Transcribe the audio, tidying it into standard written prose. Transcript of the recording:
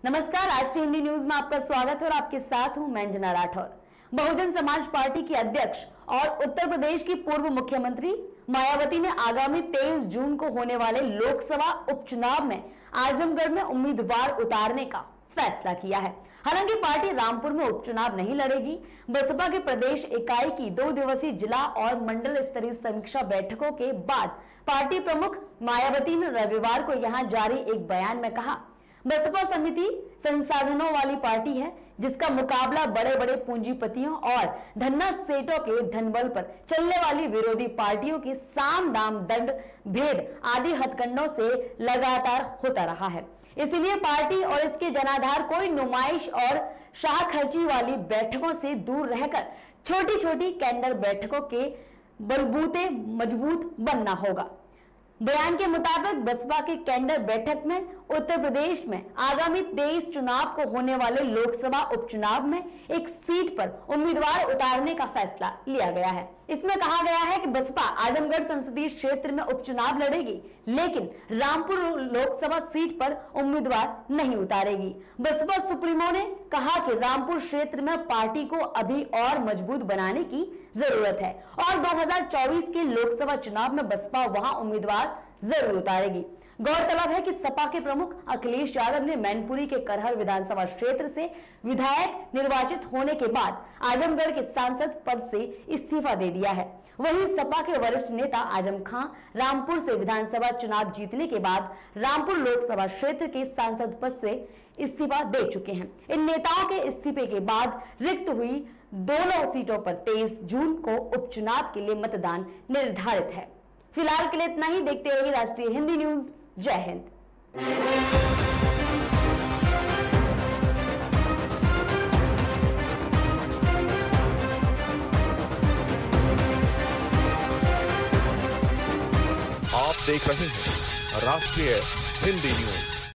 नमस्कार, राष्ट्रीय हिंदी न्यूज में आपका स्वागत है और आपके साथ हूं मैं अंजना राठौर। बहुजन समाज पार्टी की अध्यक्ष और उत्तर प्रदेश की पूर्व मुख्यमंत्री मायावती ने आगामी 23 जून को होने वाले लोकसभा उपचुनाव में आजमगढ़ में उम्मीदवार उतारने का फैसला किया है। हालांकि पार्टी रामपुर में उपचुनाव नहीं लड़ेगी। बसपा के प्रदेश इकाई की 2 दिवसीय जिला और मंडल स्तरीय समीक्षा बैठकों के बाद पार्टी प्रमुख मायावती ने रविवार को यहां जारी एक बयान में कहा, बसपा समिति संसाधनों वाली पार्टी है जिसका मुकाबला बड़े बड़े पूंजीपतियों और धन्ना सेठों के धनबल पर चलने वाली विरोधी पार्टियों के साम दाम दंड भेद आदि हथकंडों से लगातार होता रहा है। इसीलिए पार्टी और इसके जनाधार कोई नुमाइश और शाहखर्ची वाली बैठकों से दूर रहकर छोटी छोटी कैंडर बैठकों के बलबूते मजबूत बनना होगा। बयान के मुताबिक बसपा के कैंडर बैठक में उत्तर प्रदेश में आगामी 23 चुनाव को होने वाले लोकसभा उपचुनाव में एक सीट पर उम्मीदवार उतारने का फैसला लिया गया है। इसमें कहा गया है कि बसपा आजमगढ़ संसदीय क्षेत्र में उपचुनाव लड़ेगी, लेकिन रामपुर लोकसभा सीट पर उम्मीदवार नहीं उतारेगी। बसपा सुप्रीमो ने कहा कि रामपुर क्षेत्र में पार्टी को अभी और मजबूत बनाने की जरूरत है और 2024 के लोकसभा चुनाव में बसपा वहां उम्मीदवार जरूर उतारेगी। गौरतलब है कि सपा के प्रमुख अखिलेश यादव ने मैनपुरी के करहर विधानसभा क्षेत्र से विधायक निर्वाचित होने के बाद आजमगढ़ के सांसद पद से इस्तीफा दे दिया है। वहीं सपा के वरिष्ठ नेता आजम खां रामपुर से विधानसभा चुनाव जीतने के बाद रामपुर लोकसभा क्षेत्र के सांसद पद से इस्तीफा दे चुके हैं। इन नेताओं के इस्तीफे के बाद रिक्त हुई दोनों सीटों पर 23 जून को उपचुनाव के लिए मतदान निर्धारित है। फिलहाल के लिए इतना ही। देखते रहिए राष्ट्रीय हिंदी न्यूज। जय हिंद। आप देख रहे हैं राष्ट्रीय हिंदी न्यूज।